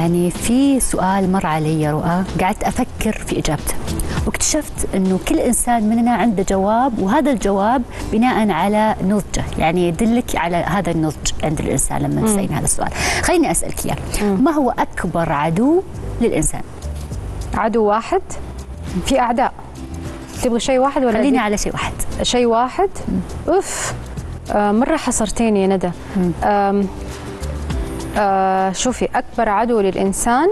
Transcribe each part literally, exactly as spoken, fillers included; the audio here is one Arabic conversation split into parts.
يعني في سؤال مر علي يا رؤى، قعدت أفكر في إجابته واكتشفت أنه كل إنسان مننا عنده جواب، وهذا الجواب بناء على نضجه، يعني يدلك على هذا النضج عند الإنسان لما تسألين هذا السؤال. خليني أسألك إياه، ما هو أكبر عدو للإنسان؟ عدو واحد؟ في أعداء، تبغي شيء واحد ولا؟ خليني على شيء واحد. شيء واحد؟ أوف، آه مرة حصرتيني يا ندى. آه آه شوفي، أكبر عدو للإنسان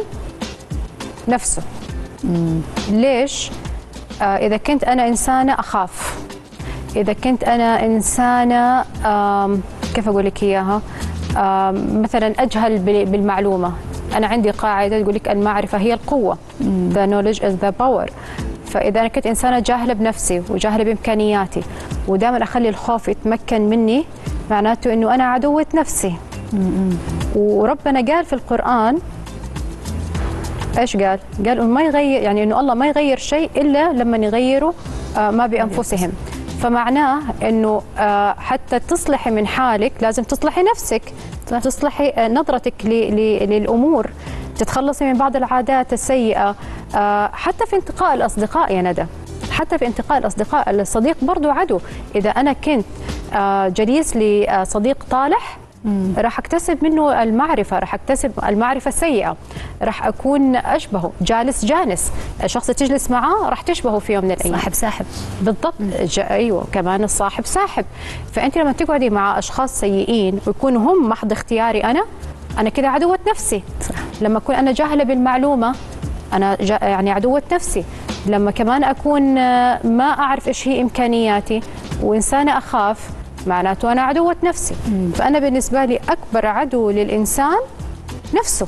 نفسه. مم. ليش؟ آه إذا كنت أنا إنسانة أخاف، إذا كنت أنا إنسانة كيف أقول لك إياها، مثلا أجهل بالمعلومة. أنا عندي قاعدة تقول لك المعرفة هي القوة. مم. The knowledge is the power. فإذا أنا كنت إنسانة جاهلة بنفسي وجاهلة بإمكانياتي ودائما أخلي الخوف يتمكن مني، معناته إنه أنا عدوة نفسي. مم. وربنا قال في القرآن ايش قال؟ قال انه ما يغير، يعني انه الله ما يغير شيء الا لما يغيروا ما بانفسهم. فمعناه انه حتى تصلحي من حالك لازم تصلحي نفسك، تصلحي نظرتك للامور، تتخلصي من بعض العادات السيئه. حتى في انتقاء الاصدقاء يا ندى، حتى في انتقاء الاصدقاء، الصديق برضو عدو. اذا انا كنت جليس لصديق طالح مم. راح اكتسب منه المعرفه، راح اكتسب المعرفه السيئه، راح اكون اشبهه. جالس جانس، الشخص اللي تجلس معاه راح تشبهه في يوم من الايام. صاحب ساحب بالضبط. ايوه كمان الصاحب ساحب. فانت لما تقعدي مع اشخاص سيئين ويكونوا هم محض اختياري انا انا كده عدوه نفسي. صح. لما اكون انا جاهله بالمعلومه انا يعني عدوه نفسي. لما كمان اكون ما اعرف ايش هي امكانياتي وانسانه اخاف، معناته أنا عدوة نفسي. مم. فأنا بالنسبة لي أكبر عدو للإنسان نفسه.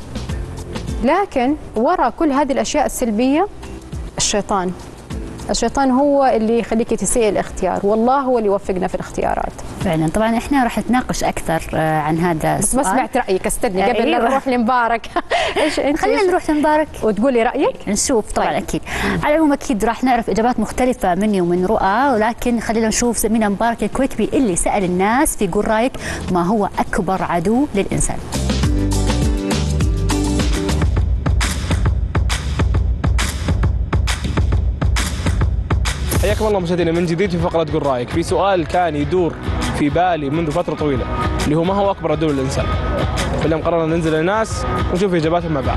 لكن وراء كل هذه الأشياء السلبية الشيطان. الشيطان هو اللي يخليك تسيء الاختيار، والله هو اللي يوفقنا في الاختيارات. فعلا. طبعا احنا راح نتناقش اكثر عن هذا بس السؤال. ما سمعت رايك، استني قبل أيوة. لا نروح لمبارك. ايش انت؟ خلينا نروح لمبارك وتقولي رايك. نشوف. طبعا طيب. اكيد على العموم اكيد راح نعرف اجابات مختلفه مني ومن رؤى، ولكن خلينا نشوف زميلنا مبارك الكويتبي اللي سال الناس في قول رايك ما هو اكبر عدو للانسان. حياكم الله مشاهدينا من جديد في فقرة قول رايك. في سؤال كان يدور في بالي منذ فترة طويلة اللي هو ما هو أكبر عدو للإنسان؟ فاليوم قررنا ننزل للناس ونشوف إجاباتهم مع بعض.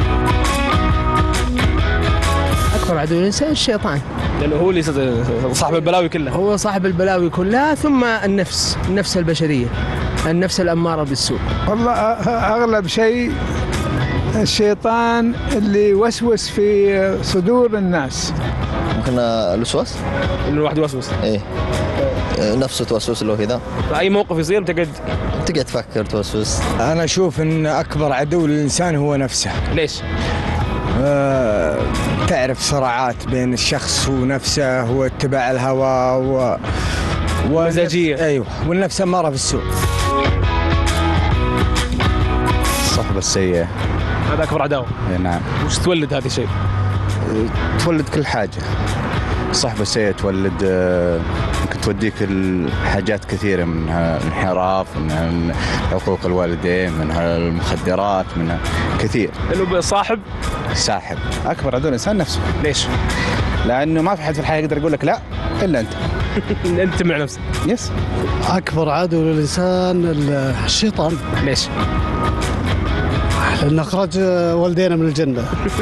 أكبر عدو للإنسان الشيطان، لأنه هو اللي صاحب البلاوي كلها. هو صاحب البلاوي كلها، ثم النفس، النفس البشرية، النفس الأمارة بالسوء. والله أغلب شيء الشيطان اللي يوسوس في صدور الناس. ممكن الوسواس؟ انه الواحد يوسوس؟ ايه نفسه توسوس له كذا. اي موقف يصير تقعد تقعد تفكر توسوس. انا اشوف ان اكبر عدو للانسان هو نفسه. ليش؟ آه تعرف صراعات بين الشخص ونفسه واتباع الهوى و ومزاجيه. ايوه، والنفس اماره بالسوء. الصحبه السيئه هذا اكبر عداوه. نعم. وش تولد هذا الشيء؟ تولد كل حاجة. الصحبة السيئة تولد، ممكن توديك الحاجات كثيرة، منها الانحراف، منها حقوق الوالدين، منها المخدرات، منها كثير. لأنه صاحب ساحب. أكبر عدو الإنسان نفسه. ليش؟ لأنه ما في حد في الحياة يقدر يقول لك لا إلا أنت. أنت مع نفسك. يس. أكبر عدو للإنسان الشيطان. ليش؟ لأن أخرج والدينا من الجنة.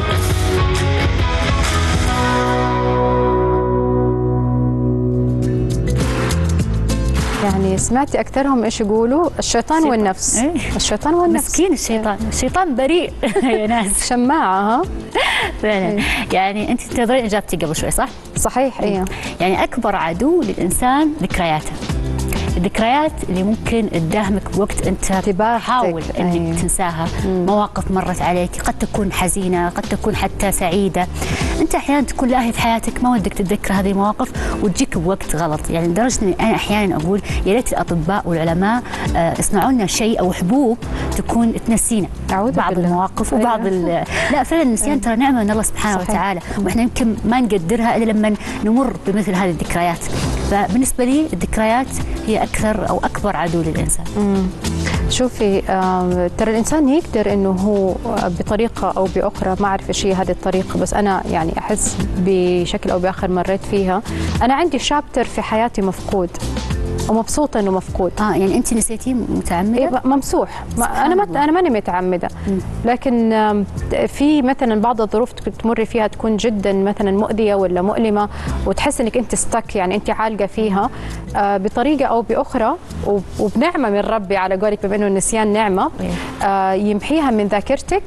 يعني سمعتي أكثرهم إيش يقولوا؟ الشيطان والنفس. إيه؟ الشيطان والنفس. مسكين الشيطان، الشيطان بريء يا ناس. شماعة. ها فعلا. إيه؟ يعني أنت تنتظرين إجابتي قبل شوي صح؟ صحيح. إيه. يعني أكبر عدو للإنسان ذكرياته. الذكريات اللي ممكن تداهمك بوقت انت تحاول انك أيه. تنساها. مم. مواقف مرت عليك قد تكون حزينه، قد تكون حتى سعيده. انت احيانا تكون لاهي في حياتك ما ودك تتذكر هذه المواقف وتجيك بوقت غلط، يعني لدرجه اني انا احيانا اقول يا ريت الاطباء والعلماء يصنعوا لنا شيء او حبوب تكون تنسينا بعض بالله. المواقف وبعض أيه. لا فعلا النسيان ترى نعمه من الله سبحانه صحيح. وتعالى، واحنا يمكن ما نقدرها الا لما نمر بمثل هذه الذكريات. فبالنسبه لي الذكريات هي أكثر أو أكبر عدو للإنسان. مم. شوفي آه، ترى الانسان يقدر انه هو بطريقه او باخرى، ما اعرف ايش هي هذه الطريقه، بس انا يعني احس بشكل او باخر مريت فيها. انا عندي شابتر في حياتي مفقود ومبسوطه انه مفقود. اه يعني انت نسيتيه متعمده؟ إيه ممسوح. ما انا ما انا ماني متعمده، لكن في مثلا بعض الظروف تمر فيها تكون جدا مثلا مؤذيه ولا مؤلمه، وتحس انك انت ستك، يعني انت عالقه فيها آه بطريقه او باخرى، وبنعمه من ربي على قولك، بما انه النسيان نعمه، آه يمحيها من ذاكرتك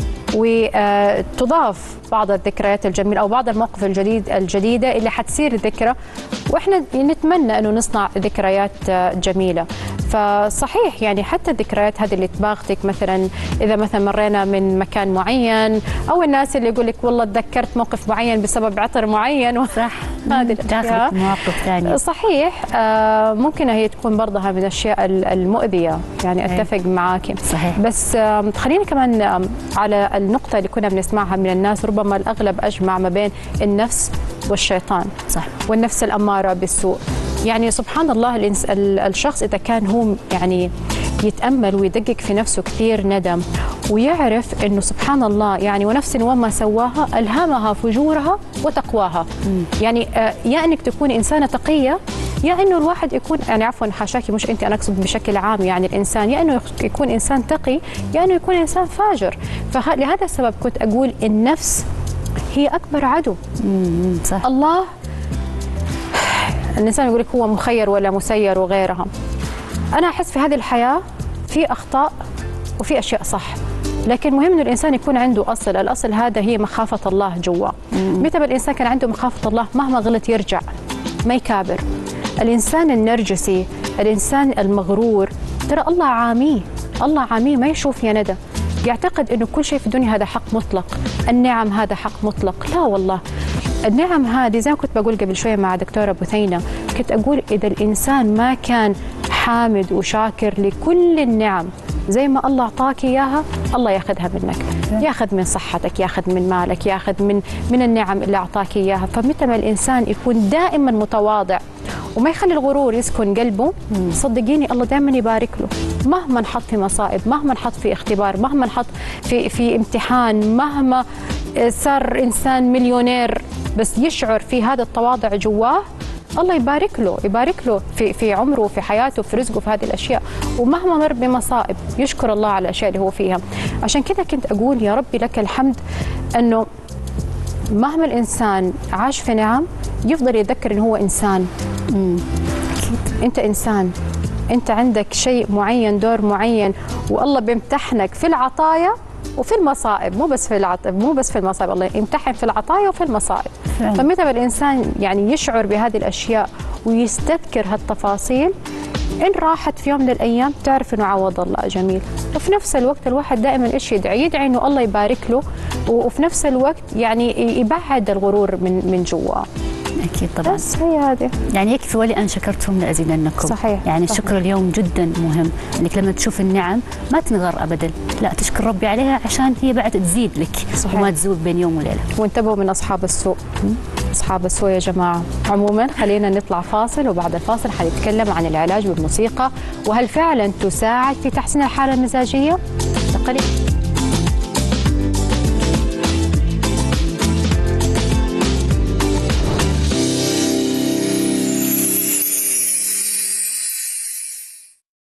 وتضاف بعض الذكريات الجميله او بعض المواقف الجديد الجديده اللي حتصير ذكرى، واحنا نتمنى انه نصنع ذكريات جميله. فصحيح يعني حتى الذكريات هذه اللي تباغتك، مثلا اذا مثلا مرينا من مكان معين، او الناس اللي يقول لك والله تذكرت موقف معين بسبب عطر معين، صح هذه داخلك مواقف ثانيه. صحيح آه ممكن هي تكون برضها من الاشياء المؤذيه، يعني اتفق معاك. صحيح. بس آه خلينا كمان آه على النقطه اللي كنا بنسمعها من الناس، ربما الاغلب اجمع ما بين النفس والشيطان. صح. والنفس الاماره بالسوء. يعني سبحان الله الشخص إذا كان هو يعني يتأمل ويدقق في نفسه كثير ندم، ويعرف أنه سبحان الله يعني ونفس وما سواها ألهمها فجورها وتقواها. مم. يعني يا أنك تكون إنسانة تقية، يا أنه الواحد يكون يعني عفوا حاشاكي مش أنت، أنا أقصد بشكل عام يعني الإنسان، يا أنه يكون إنسان تقي يا أنه يكون إنسان فاجر. فلهذا السبب كنت أقول النفس هي أكبر عدو. مم. صح. الله الإنسان يقول لك هو مخير ولا مسير وغيرها. أنا أحس في هذه الحياة في أخطاء وفي أشياء صح، لكن مهم إنه الإنسان يكون عنده أصل، الأصل هذا هي مخافة الله جوا. متى ما الإنسان كان عنده مخافة الله مهما غلط يرجع ما يكابر. الإنسان النرجسي، الإنسان المغرور، ترى الله عاميه، الله عاميه ما يشوف يا ندى، يعتقد إنه كل شيء في الدنيا هذا حق مطلق، النعم هذا حق مطلق. لا والله، النعم هذه زي ما كنت بقول قبل شوية مع دكتورة بثينة، كنت أقول إذا الإنسان ما كان حامد وشاكر لكل النعم زي ما الله أعطاك إياها، الله ياخذها منك، ياخذ من صحتك، ياخذ من مالك، ياخذ من من النعم اللي أعطاك إياها. فمتى ما الإنسان يكون دائما متواضع وما يخلي الغرور يسكن قلبه، صدقيني الله دائما يبارك له، مهما نحط في مصائب، مهما نحط في اختبار، مهما نحط في في امتحان، مهما صار إنسان مليونير، بس يشعر في هذا التواضع جواه، الله يبارك له، يبارك له في في عمره وفي حياته وفي رزقه في هذه الاشياء. ومهما مر بمصائب يشكر الله على الاشياء اللي هو فيها. عشان كذا كنت اقول يا ربي لك الحمد انه مهما الانسان عاش في نعم يفضل يتذكر انه هو انسان. امم اكيد انت انسان، انت عندك شيء معين، دور معين، والله بيمتحنك في العطايا وفي المصائب، مو بس في العطايا، مو بس في المصائب، الله يمتحن في العطايا وفي المصائب. فمتى ما الانسان يعني يشعر بهذه الاشياء ويستذكر هالتفاصيل، ان راحت في يوم من الايام تعرف انه عوض الله جميل. وفي نفس الوقت الواحد دائما ايش يدعي؟ يدعي انه الله يبارك له، وفي نفس الوقت يعني يبعد الغرور من من جواه. أكيد طبعا. بس هي هذه. يعني يكفي ولأن شكرتم لأزيدنكم. صحيح. يعني صحيح. الشكر اليوم جدا مهم، انك لما تشوف النعم ما تنغر ابدا، لا تشكر ربي عليها عشان هي بعد تزيد لك. صحيح. وما تزول بين يوم وليله. وانتبهوا من اصحاب السوء. اصحاب السوء يا جماعه. عموما خلينا نطلع فاصل، وبعد الفاصل حنتكلم عن العلاج بالموسيقى، وهل فعلا تساعد في تحسين الحاله المزاجيه؟ قليل.